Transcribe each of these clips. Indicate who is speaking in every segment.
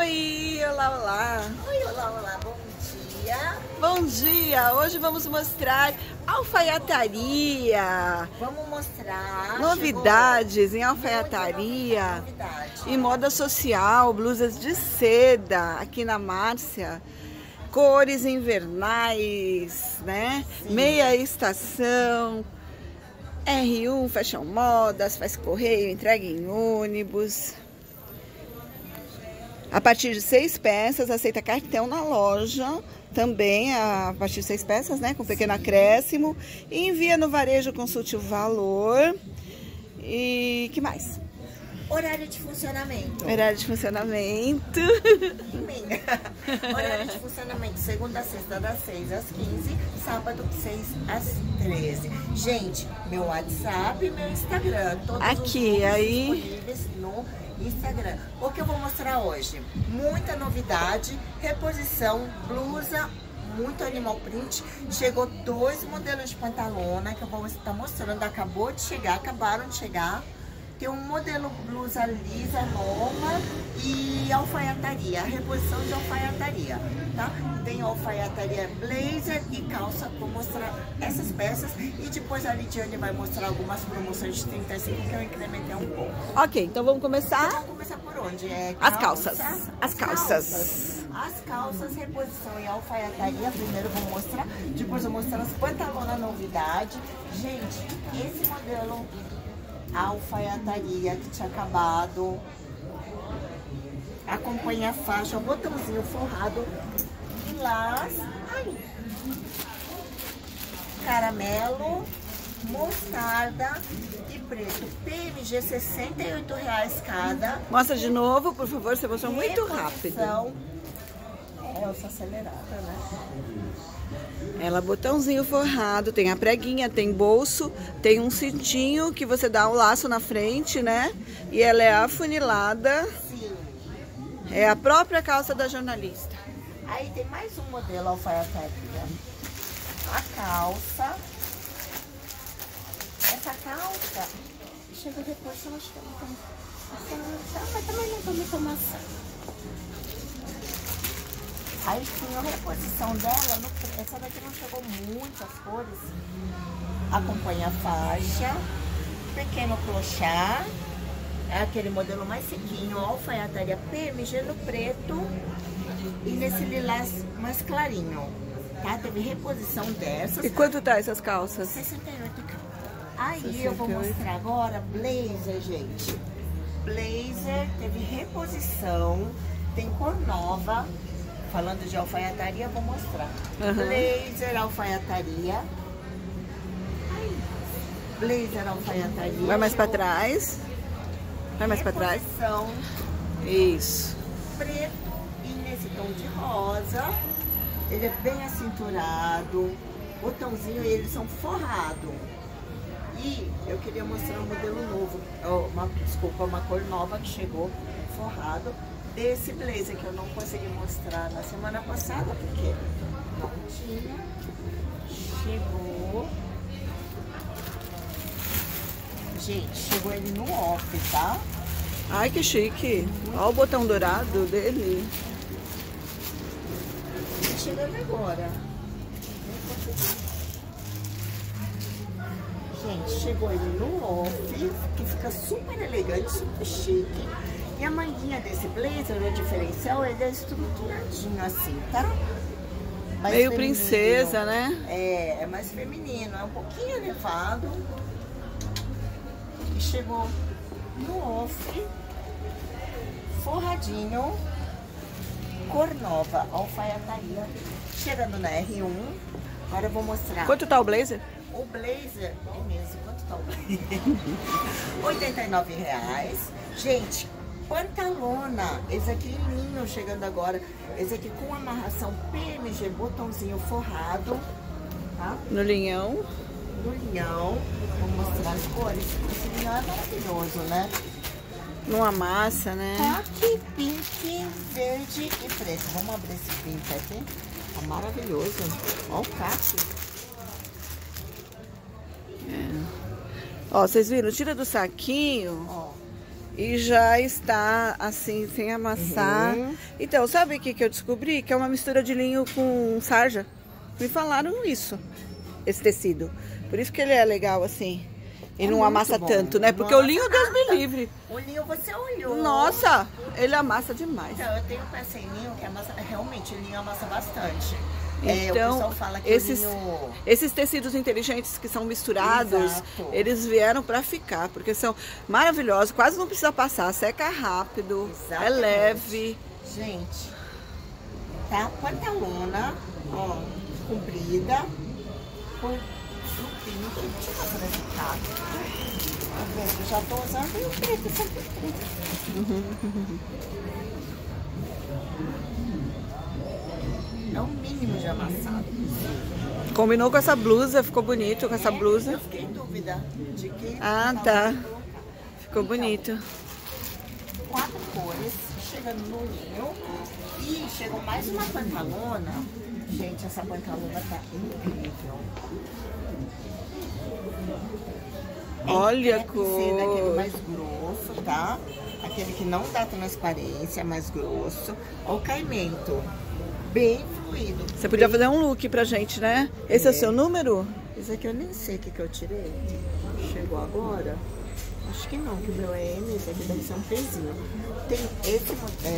Speaker 1: Oi, olá, olá.
Speaker 2: Oi, olá, olá, bom dia.
Speaker 1: Bom dia, hoje vamos mostrar alfaiataria.
Speaker 2: Vamos mostrar
Speaker 1: Novidades em alfaiataria
Speaker 2: novidade.
Speaker 1: e moda social, blusas de seda aqui na Márcia. Cores invernais, né?
Speaker 2: Sim.
Speaker 1: Meia estação. R1, Fashion Modas, faz correio, entrega em ônibus. A partir de 6 peças, aceita cartão na loja. Também a partir de 6 peças, né? Com pequeno acréscimo. E envia no varejo, consulte o valor. E que mais?
Speaker 2: Horário de funcionamento.
Speaker 1: Horário de funcionamento.
Speaker 2: Horário de funcionamento, segunda a sexta, das 6 às 15, sábado, 6 às 13. Gente, meu WhatsApp e meu Instagram. Todos
Speaker 1: aqui,
Speaker 2: os
Speaker 1: aí
Speaker 2: disponíveis no Instagram. O que eu vou mostrar hoje? Muita novidade, reposição, blusa, muito animal print. Chegou 2 modelos de pantalona que eu vou estar mostrando. Acabou de chegar, acabaram de chegar. Tem um modelo blusa lisa nova e alfaiataria, reposição de alfaiataria, tá? Tem alfaiataria blazer e calça. Vou mostrar essas peças e depois a Lidiane vai mostrar algumas promoções de 35 que eu incrementei um pouco.
Speaker 1: Ok, então vamos começar?
Speaker 2: Vamos começar por onde?
Speaker 1: As calças. As calças.
Speaker 2: As calças, reposição e alfaiataria. Primeiro vou mostrar, depois eu vou mostrar as pantalonas novidade. Gente, esse modelo alfaiataria que tinha acabado, acompanha a faixa, botãozinho forrado, lilás, caramelo, mostarda e preto. PMG R$68 cada.
Speaker 1: Mostra de novo, por favor, você mostrou muito rápido.
Speaker 2: Eu sou acelerada, né?
Speaker 1: Ela botãozinho forrado, tem a preguinha, tem bolso, tem um cintinho que você dá um laço na frente, né? E ela é afunilada.
Speaker 2: Sim.
Speaker 1: É a própria calça da jornalista.
Speaker 2: Aí tem mais um modelo alfaiataria. A calça. Essa calça chega depois, eu acho que não tem maçã, mas também não tem muita maçã. Aí sim, a reposição dela, essa daqui não chegou muitas cores. Acompanha a faixa, pequeno clochard, é aquele modelo mais sequinho, alfaiataria PMG no preto e nesse lilás mais clarinho, tá? Teve reposição dessas.
Speaker 1: E quanto tá essas calças?
Speaker 2: 68. Aí eu vou mostrar agora blazer, gente. Blazer teve reposição, tem cor nova. Falando de alfaiataria, vou mostrar. Blazer, alfaiataria. Blazer, alfaiataria.
Speaker 1: Vai mais pra trás. Vai mais pra trás. Isso.
Speaker 2: Preto e nesse tom de rosa. Ele é bem acinturado. Botãozinho e eles são forrados. E eu queria mostrar um modelo novo. Desculpa, uma cor nova que chegou forrado. Desse blazer que eu não consegui mostrar na semana passada, porque não tinha. Chegou. Gente, chegou ele no off, tá?
Speaker 1: Ai, que chique. Olha o botão dourado dele.
Speaker 2: Chegando agora. Gente, chegou ele no off, que fica super elegante, super chique. E a manguinha desse blazer, o diferencial, ele é estruturadinho assim, tá? Mais
Speaker 1: meio
Speaker 2: feminino.
Speaker 1: Princesa, né?
Speaker 2: É mais feminino, é um pouquinho elevado. E chegou no off, forradinho, cor nova, alfaiataria. Chegando na R1, agora eu vou mostrar.
Speaker 1: Quanto tá o blazer?
Speaker 2: O blazer, é mesmo, quanto tá o blazer? R$89. Gente, pantalona, esse aqui lindo, chegando agora. Esse aqui com amarração PMG, botãozinho forrado, tá?
Speaker 1: No linhão.
Speaker 2: No linhão. Vou mostrar as cores. Esse linhão é maravilhoso, né?
Speaker 1: Não amassa, né?
Speaker 2: Caque, pink, verde e preto. Vamos abrir esse pink aqui. Tá maravilhoso. Olha o caque.
Speaker 1: Ó, vocês viram? Tira do saquinho.
Speaker 2: Ó.
Speaker 1: E já está assim, sem amassar. Então, sabe o que eu descobri? Que é uma mistura de linho com sarja. Me falaram isso, esse tecido. Por isso que ele é legal assim. E não amassa tanto, né? Porque o linho, Deus me livre.
Speaker 2: O linho você olhou.
Speaker 1: Nossa, ele amassa demais.
Speaker 2: Então, eu tenho peça em linho que amassa, realmente, o linho amassa bastante.
Speaker 1: Então,
Speaker 2: o pessoal fala que
Speaker 1: esses tecidos inteligentes que são misturados,
Speaker 2: Exato.
Speaker 1: eles vieram para ficar, porque são maravilhosos, quase não precisa passar, seca rápido,
Speaker 2: Exatamente.
Speaker 1: é leve.
Speaker 2: Gente, tá? Pantalona, ó, comprida, com lupinho. Deixa eu passar nesse caso. Tá vendo? Eu já tô usando e o preto, sempre preto. É o mínimo de amassado.
Speaker 1: Combinou com essa blusa, ficou bonito com essa blusa.
Speaker 2: Eu fiquei em dúvida de que...
Speaker 1: Ah, tá. Ficou bonito.
Speaker 2: 4 cores, chegando no linho. E chegou mais uma pantalona. Gente, essa pantalona tá incrível.
Speaker 1: Olha a
Speaker 2: Seda, aquele
Speaker 1: cor.
Speaker 2: mais grosso, tá? Aquele que não dá transparência, mais grosso. Olha o caimento. Bem fluido.
Speaker 1: Você podia fazer um look pra gente, né? Esse é o seu número?
Speaker 2: Esse aqui eu nem sei o que eu tirei. Chegou agora? Acho que não, que o meu é M, esse aqui deve ser um pezinho. Tem esse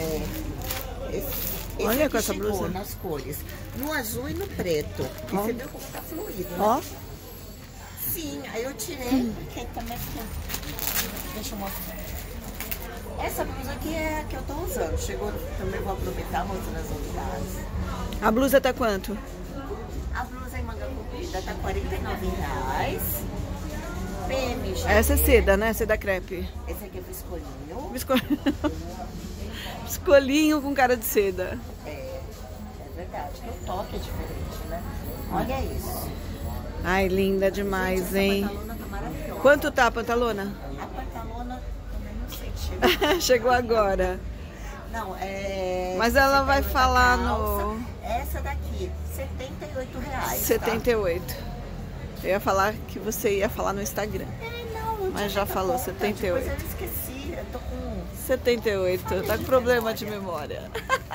Speaker 1: Olha com essa
Speaker 2: chegou
Speaker 1: blusa.
Speaker 2: nas cores, no azul e no preto. E você viu como tá fluido, né?
Speaker 1: Ó.
Speaker 2: Sim, aí eu tirei, porque também deixa eu mostrar. Essa blusa aqui é a que eu tô usando. Chegou, também vou aproveitar mostrando as novidades.
Speaker 1: A blusa tá quanto?
Speaker 2: A blusa em manga comprida tá R$49. PMG.
Speaker 1: Essa é seda, né? Seda crepe.
Speaker 2: Esse aqui é viscolinho.
Speaker 1: Biscolinho com cara de seda.
Speaker 2: É verdade. Que o toque é diferente, né? Olha isso.
Speaker 1: Ai, linda demais,
Speaker 2: Gente,
Speaker 1: hein?
Speaker 2: essa pantalona tá maravilhosa.
Speaker 1: Quanto tá a pantalona?
Speaker 2: A pantalona também não sei que chegou.
Speaker 1: Chegou agora.
Speaker 2: Não,
Speaker 1: Mas ela vai
Speaker 2: 78
Speaker 1: falar
Speaker 2: calça.
Speaker 1: no...
Speaker 2: Essa daqui, R$78.
Speaker 1: 78. Eu ia falar que você ia falar no Instagram.
Speaker 2: Não, eu
Speaker 1: Mas
Speaker 2: tinha
Speaker 1: já
Speaker 2: feito a
Speaker 1: falou,
Speaker 2: conta,
Speaker 1: 78.
Speaker 2: Depois eu esqueci, eu tô com...
Speaker 1: 78. Tá com problema de memória.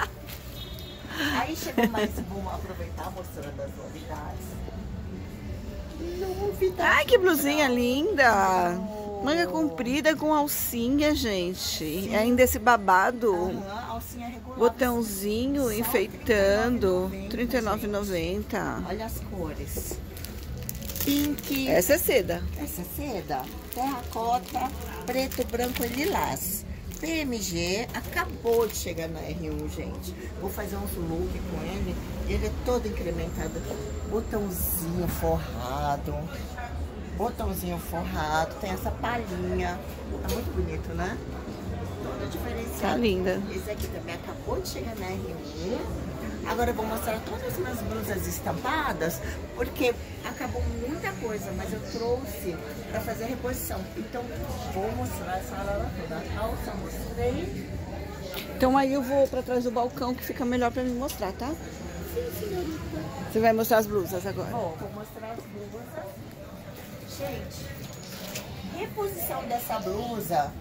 Speaker 2: Aí chegou mais, vamos aproveitar mostrando as novidades. Novidade.
Speaker 1: Ai, que blusinha linda. Manga comprida com alcinha, gente. E ainda esse babado.
Speaker 2: Alcinha regular.
Speaker 1: Botãozinho
Speaker 2: Só
Speaker 1: enfeitando.
Speaker 2: R$39,90.
Speaker 1: R$39,90.
Speaker 2: Olha as cores. Pink.
Speaker 1: Essa é seda.
Speaker 2: Essa é seda. Terracota, preto, branco e lilás. PMG acabou de chegar na R1, gente. Vou fazer uns look com ele. Ele é todo incrementado. Botãozinho forrado. Botãozinho forrado. Tem essa palhinha. Tá muito bonito, né? Toda diferenciada.
Speaker 1: Tá linda.
Speaker 2: Esse aqui também acabou de chegar na R1. Agora eu vou mostrar todas as minhas blusas estampadas, porque acabou muita coisa, mas eu trouxe para fazer a reposição. Então vou mostrar essa área toda. A calça mostrei.
Speaker 1: Então aí eu vou pra trás do balcão que fica melhor pra me mostrar, tá?
Speaker 2: Sim, senhorita.
Speaker 1: Você vai mostrar as blusas agora.
Speaker 2: Vou mostrar as blusas. Gente, reposição dessa blusa.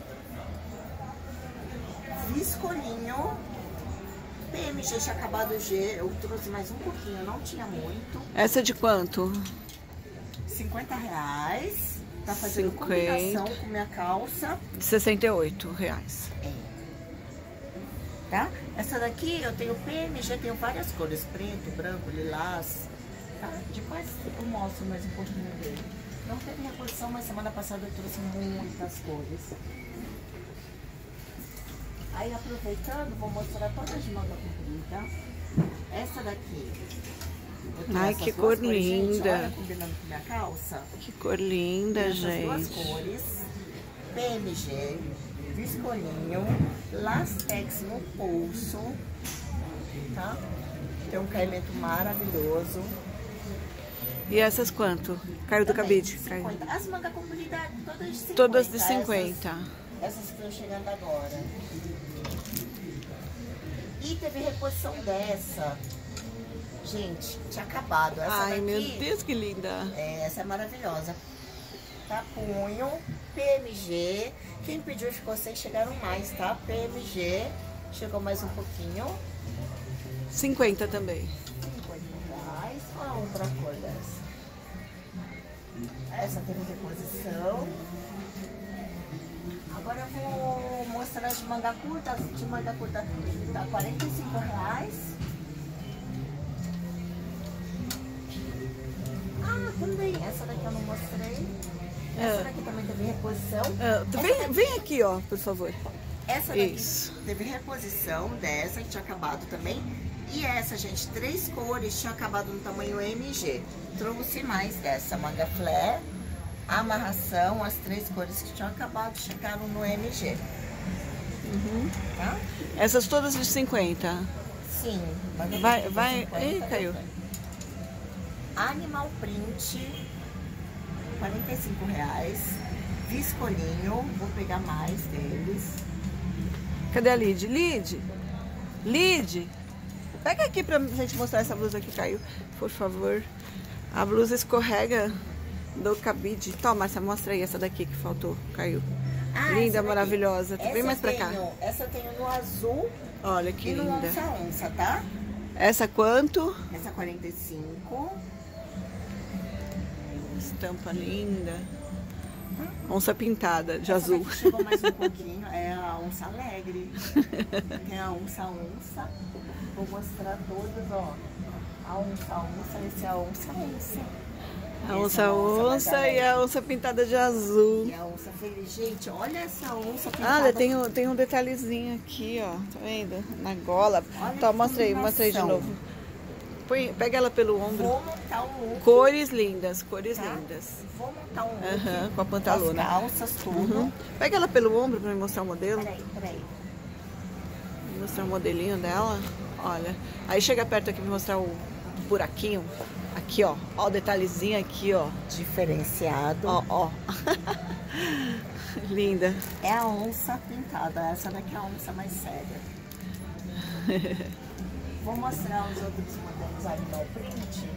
Speaker 2: Viscolinho. PMG tinha acabado o G, eu trouxe mais um pouquinho, não tinha muito.
Speaker 1: Essa é de quanto?
Speaker 2: R$50. Tá fazendo
Speaker 1: 50.
Speaker 2: combinação com minha calça.
Speaker 1: R$68.
Speaker 2: Tá? Essa daqui eu tenho PMG, tenho várias cores, preto, branco, lilás. Tá? Depois eu mostro mais um pouquinho dele. Não teve reposição, mas semana passada eu trouxe muitas cores. Aí aproveitando, vou mostrar todas de manga comprida. Essa daqui.
Speaker 1: Ai, que cor linda.
Speaker 2: Gente, olha, combinando com minha calça.
Speaker 1: Que cor linda,
Speaker 2: Essas
Speaker 1: gente.
Speaker 2: duas cores. PMG, viscolinho, lastex no pulso. Tá? Tem um caimento maravilhoso.
Speaker 1: E essas quanto? Caiu do
Speaker 2: Também,
Speaker 1: cabide?
Speaker 2: 50. As mangas compridas, todas de 50.
Speaker 1: Todas de 50.
Speaker 2: Essas que estão chegando agora. E teve reposição dessa. Gente, tinha acabado. Essa
Speaker 1: Ai,
Speaker 2: daqui,
Speaker 1: meu Deus, que linda.
Speaker 2: essa é maravilhosa. Tá punho, PMG. Quem pediu ficou sem, chegaram mais, tá? PMG. Chegou mais um pouquinho.
Speaker 1: 50 também.
Speaker 2: R$50. Olha outra cor dessa. Essa teve reposição. Agora eu vou mostrar de manga curta. De manga curta tá R$45. Ah, também. Essa daqui eu não mostrei. Essa daqui também teve reposição.
Speaker 1: Vem aqui, ó, por favor.
Speaker 2: Essa daqui teve reposição dessa, que tinha acabado também. E essa, gente, 3 cores, tinha acabado no tamanho MG. Trouxe mais dessa manga flare. Amarração, as 3 cores que tinham acabado chegaram no MG. Tá?
Speaker 1: Essas todas de 50?
Speaker 2: Sim.
Speaker 1: Vai. Ih, caiu.
Speaker 2: Animal print, R$45. Viscolinho, vou pegar mais deles.
Speaker 1: Cadê a Lid? Lid! Pega aqui pra gente mostrar essa blusa que caiu, por favor. A blusa escorrega do cabide. Toma, Márcia, mostra aí essa daqui que faltou, caiu. Linda, maravilhosa. Vem mais pra cá.
Speaker 2: Essa eu tenho no azul.
Speaker 1: Olha que linda.
Speaker 2: E no onça, tá?
Speaker 1: Essa quanto?
Speaker 2: Essa 45.
Speaker 1: Estampa linda. Onça pintada de azul.
Speaker 2: Essa chegou mais um pouquinho. É a onça alegre. Tem a onça. Vou mostrar todas, ó. A onça, esse é a onça.
Speaker 1: A onça e a onça pintada de azul.
Speaker 2: E a onça feliz. Gente, olha essa onça pintada.
Speaker 1: Olha, tem um detalhezinho aqui, ó. Tá vendo? Na gola. Então, mostra aí de novo. Pega ela pelo ombro.
Speaker 2: Vou montar um look.
Speaker 1: Cores lindas.
Speaker 2: Vou montar um look.
Speaker 1: Com a pantalona.
Speaker 2: As calças, tudo.
Speaker 1: Pega ela pelo ombro pra me mostrar o modelo.
Speaker 2: Peraí.
Speaker 1: Vou mostrar o modelinho dela. Olha. Aí chega perto aqui pra mostrar o buraquinho. Aqui, ó. Ó o detalhezinho aqui, ó.
Speaker 2: Diferenciado.
Speaker 1: Ó. Linda.
Speaker 2: É a onça pintada. Essa daqui é a onça mais séria. Vou mostrar os outros modelos animal print.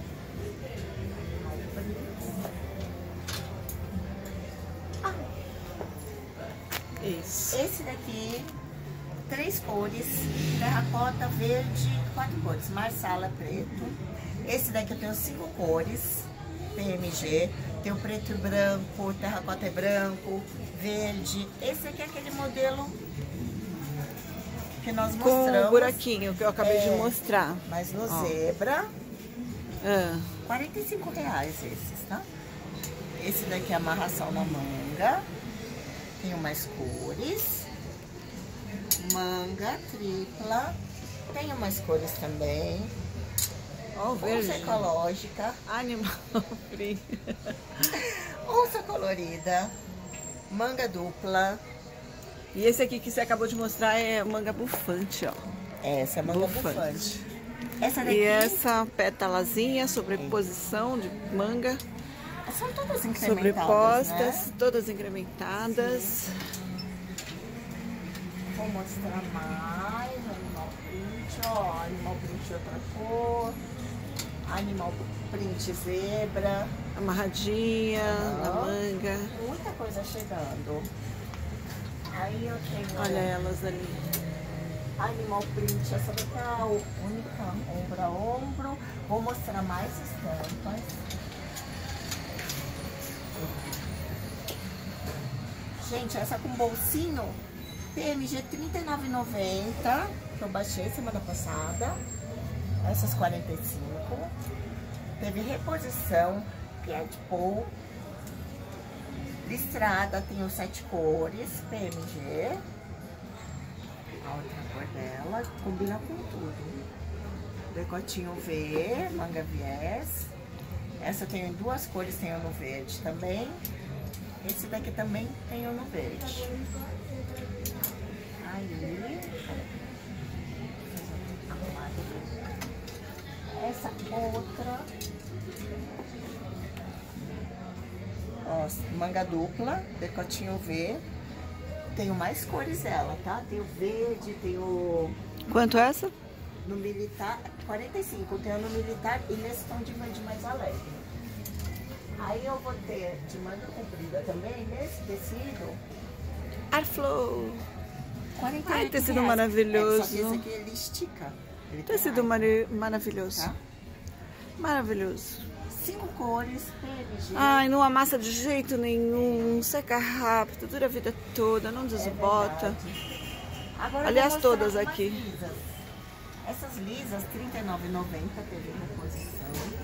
Speaker 1: Isso.
Speaker 2: Esse daqui, 3 cores, terracota, verde, 4 cores, marsala, preto. Esse daqui eu tenho 5 cores, PMG. Tem o preto e branco, terracota é branco, verde. Esse aqui é aquele modelo que nós mostramos.
Speaker 1: Com o buraquinho que eu acabei de mostrar.
Speaker 2: Mas no zebra, R$45 esses, tá? Esse daqui é amarração na manga. Tenho mais cores. Manga tripla. Tenho mais cores também.
Speaker 1: Ó, verde.
Speaker 2: Onça ecológica.
Speaker 1: Animal free.
Speaker 2: Onça colorida. Manga dupla.
Speaker 1: E esse aqui que você acabou de mostrar é manga bufante, ó.
Speaker 2: Essa é manga bufante. Essa daqui...
Speaker 1: E essa pétalazinha, sobreposição de manga.
Speaker 2: São todas incrementadas,
Speaker 1: sobrepostas,
Speaker 2: né?
Speaker 1: Todas incrementadas.
Speaker 2: Sim. Vou mostrar mais animal print, ó. Animal print outra cor. Animal print zebra.
Speaker 1: Amarradinha na manga.
Speaker 2: Muita coisa chegando. Aí eu tenho...
Speaker 1: Olha elas ali.
Speaker 2: Animal print, essa daqui é a única, ombro a ombro. Vou mostrar mais estampas. Gente, essa com bolsinho, PMG R$39,90, que eu baixei semana passada. Essas 45. Teve reposição, Pied-Paul. Listrada, tenho 7 cores, PMG. A outra cor dela, combina com tudo. Decotinho V, manga viés. Essa eu tenho em 2 cores, tenho no verde também. Esse daqui também tenho no verde. Aí. Essa outra. Ó, manga dupla, decotinho V. Tenho mais cores dela, tá? Tem o verde, tem o...
Speaker 1: Quanto é essa?
Speaker 2: No militar, 45. Tenho no militar e nesse tom de verde mais alegre. Aí eu vou ter de manga comprida também, nesse tecido.
Speaker 1: Arflow.
Speaker 2: 48
Speaker 1: Ai, tecido
Speaker 2: reais.
Speaker 1: maravilhoso.
Speaker 2: Só que esse aqui ele estica. Ele
Speaker 1: Tecido
Speaker 2: tem
Speaker 1: maravilhoso.
Speaker 2: tá?
Speaker 1: Maravilhoso.
Speaker 2: 5 cores, PNG.
Speaker 1: Ai, não amassa de jeito nenhum, seca rápido, dura a vida toda, não desbota.
Speaker 2: Agora
Speaker 1: Aliás,
Speaker 2: eu vou mostrar
Speaker 1: todas
Speaker 2: umas
Speaker 1: aqui.
Speaker 2: lisas. Essas lisas, R$ 39,90, teve reposição.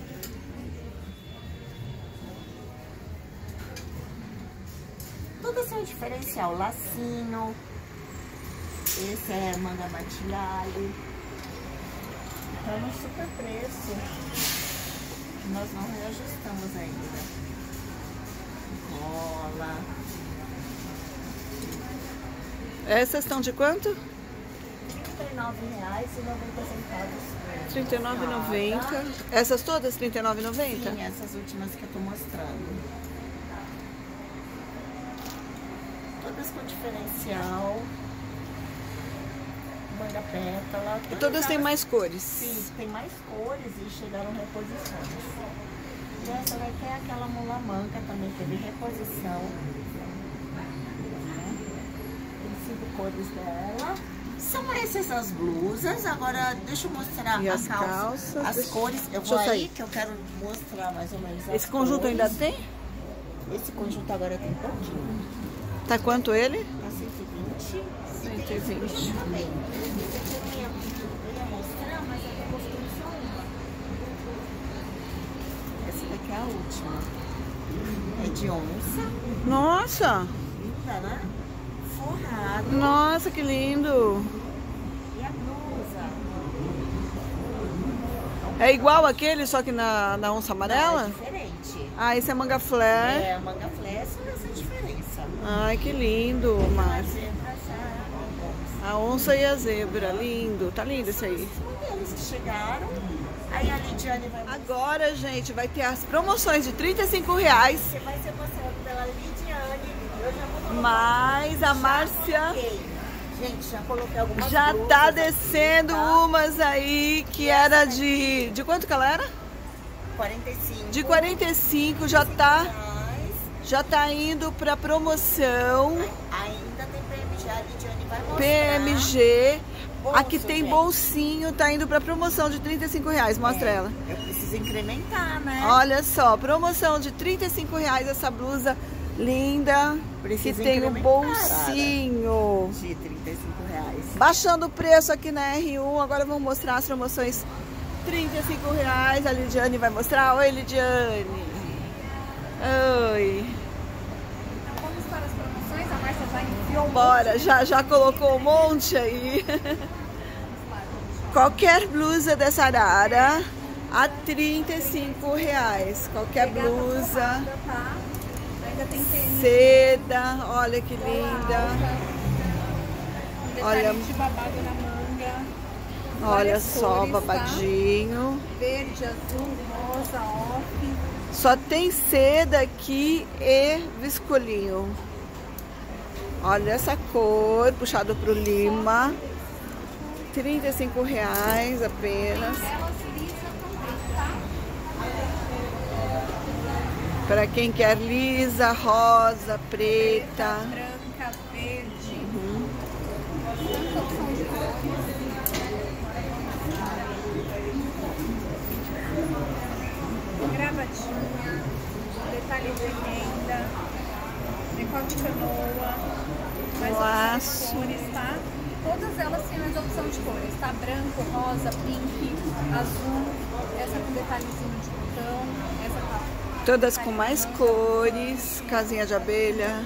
Speaker 2: Todas são diferencial, lacinho. Esse é manga matilhale. Tá no super preço. Nós não reajustamos ainda. Cola.
Speaker 1: Essas estão de quanto?
Speaker 2: R$ 39,90.
Speaker 1: R$39,90. Essas todas R$39,90?
Speaker 2: Sim, essas últimas que eu tô mostrando. Todas com diferencial. Manga pétala.
Speaker 1: E todas têm mais cores?
Speaker 2: Sim, tem mais cores e chegaram reposições. E essa daqui é aquela mula manca, também teve reposição. Tem 5 cores dela. São essas as blusas. Agora deixa eu mostrar
Speaker 1: E
Speaker 2: a
Speaker 1: as
Speaker 2: calça,
Speaker 1: calças?
Speaker 2: as cores. Eu
Speaker 1: Deixa
Speaker 2: vou
Speaker 1: eu
Speaker 2: aí
Speaker 1: sair.
Speaker 2: que eu quero mostrar mais ou menos as
Speaker 1: Esse conjunto
Speaker 2: cores.
Speaker 1: ainda tem?
Speaker 2: Esse conjunto agora tem pouquinho.
Speaker 1: Tá quanto ele?
Speaker 2: Tá 120.
Speaker 1: 120.
Speaker 2: Também. Eu ia mostrar, mas eu tô mostrando só uma. Essa daqui é a última. É de onça.
Speaker 1: Nossa!
Speaker 2: Linda, né? Forrado.
Speaker 1: Nossa, que lindo!
Speaker 2: E a blusa?
Speaker 1: É igual aquele, só que na onça
Speaker 2: Não,
Speaker 1: amarela?
Speaker 2: é diferente.
Speaker 1: Ah, esse é manga flare.
Speaker 2: É, a manga flare, só essa diferença.
Speaker 1: Ai, que lindo,
Speaker 2: A
Speaker 1: Márcia.
Speaker 2: zebra já.
Speaker 1: A onça e a zebra, lindo. Tá lindo esse aí.
Speaker 2: Os modelos que chegaram. Aí a Lidiane vai...
Speaker 1: Agora, gente, vai ter as promoções de R$35.
Speaker 2: Você vai ser mostrado pela Lidiane. Eu já vou colocar.
Speaker 1: Mas a
Speaker 2: Já
Speaker 1: Márcia
Speaker 2: coloquei. Gente, já coloquei algumas
Speaker 1: já
Speaker 2: blusas
Speaker 1: tá
Speaker 2: aqui,
Speaker 1: descendo
Speaker 2: tá?
Speaker 1: umas aí que era de... De quanto que ela era?
Speaker 2: 45.
Speaker 1: De 45, já tá indo pra promoção.
Speaker 2: Ainda tem PMG, a Lidiane vai mostrar.
Speaker 1: PMG.
Speaker 2: Bolso,
Speaker 1: Aqui tem
Speaker 2: gente.
Speaker 1: bolsinho, tá indo pra promoção de R$35. Mostra ela.
Speaker 2: Eu preciso incrementar, né?
Speaker 1: Olha só, promoção de R$35 essa blusa linda.
Speaker 2: Preciso
Speaker 1: que tem um
Speaker 2: incrementar,
Speaker 1: bolsinho.
Speaker 2: De R$35.
Speaker 1: Baixando o preço aqui na R1. Agora vamos mostrar as promoções. R$35. A Lidiane vai mostrar. Oi, Lidiane. Oi.
Speaker 3: Então vamos para as promoções, a Márcia já enviou.
Speaker 1: Bora, já colocou um monte aí. Qualquer blusa dessa Arara a R$35. Qualquer blusa.
Speaker 3: Tá? Ainda tem tênis.
Speaker 1: Seda, olha que linda.
Speaker 3: Um detalhe
Speaker 1: Olha.
Speaker 3: de babado na manga.
Speaker 1: Olha
Speaker 3: Várias
Speaker 1: só,
Speaker 3: cores,
Speaker 1: babadinho.
Speaker 3: Tá? Verde, azul, rosa, off.
Speaker 1: Só tem seda aqui e viscolinho. Olha essa cor, puxado pro lima. R$35 apenas.
Speaker 3: Elas lisas também, tá?
Speaker 1: Para quem quer lisa, rosa, preta.
Speaker 3: Branca, verde. Tanta opção de cores. Gravatinha, detalhe de renda, decote canoa, mais
Speaker 1: Laço.
Speaker 3: opção de cores, tá? Todas elas têm mais opção de cores, tá? Branco, rosa, pink, azul, essa com detalhezinho de botão, essa com
Speaker 1: Todas com mais cores. Casinha de abelha.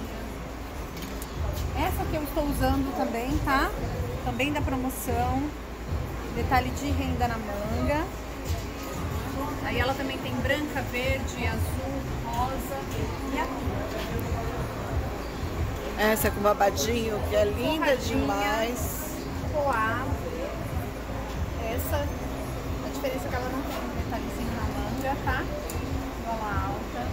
Speaker 3: essa que eu estou usando também, tá? Também da promoção, detalhe de renda na manga. Aí ela também tem branca, verde, azul, rosa e azul.
Speaker 1: Essa com babadinho, que é linda
Speaker 3: Forradinha.
Speaker 1: demais.
Speaker 3: Poá. Essa, a diferença é que ela não tem um detalhezinho na manga, tá? Gola alta.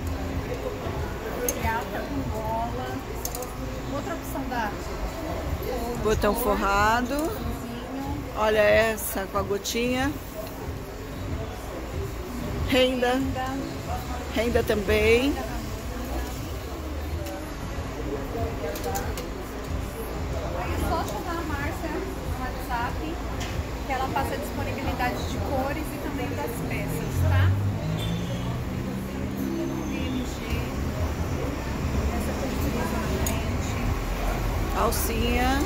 Speaker 3: Regata com gola. Outra opção da
Speaker 1: Botão forrado.
Speaker 3: botãozinho.
Speaker 1: Olha essa com a gotinha. Renda. Renda também.
Speaker 3: Aí é só chamar a Márcia no WhatsApp, que ela passa a disponibilidade de cores e também das peças, tá? PNG, essa costura na frente.
Speaker 1: Alcinha,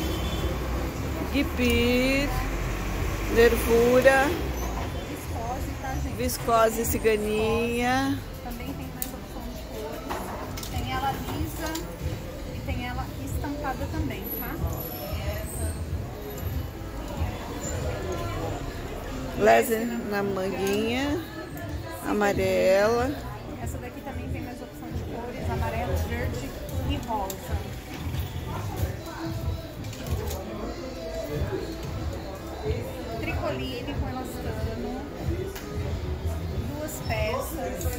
Speaker 1: guipir, nervura,
Speaker 3: Viscose, tá, gente?
Speaker 1: viscose ciganinha.
Speaker 3: Também tem mais opção de cores. Tem ela lisa e tem ela estampada também, tá?
Speaker 1: Lese na manguinha, amarela.
Speaker 3: Essa daqui também tem mais opção de cores, amarelo, verde e rosa. Tricoline com elastano, 2 peças.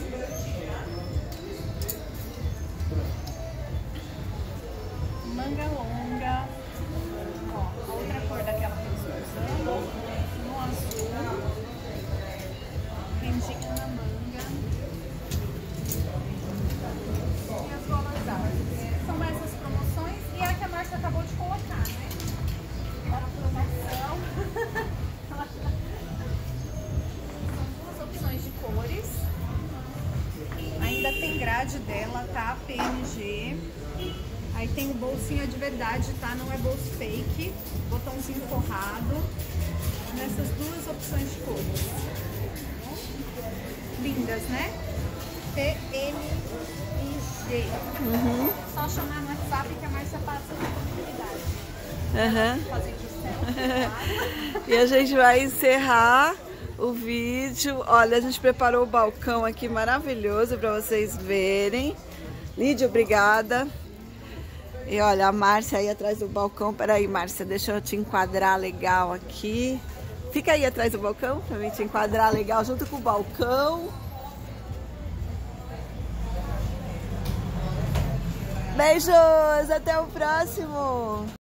Speaker 3: Manga longa, ó, a outra cor daquela que eu estou usando, no azul, rendinha na manga e as golas altas. São essas promoções e a que a Márcia acabou de colocar, né? A promoção. São 2 opções de cores. Ainda tem grade dela, tá? PNG. Aí tem o bolsinho de verdade, tá? Não é bolso fake. Botãozinho forrado. Nessas 2 opções de cores. Lindas, né? PNG. Só chamar no WhatsApp que a Márcia passa a disponibilidade. Fazer de
Speaker 1: E a gente vai encerrar o vídeo. Olha, a gente preparou o balcão aqui maravilhoso para vocês verem. Lídia, obrigada. E olha, a Márcia aí atrás do balcão. Peraí, Márcia, deixa eu te enquadrar legal aqui. Fica aí atrás do balcão pra mim te enquadrar legal junto com o balcão. Beijos, até o próximo!